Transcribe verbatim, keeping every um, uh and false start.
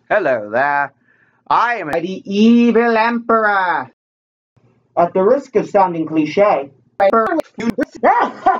Hello there. I am the evil emperor. At the risk of sounding cliche,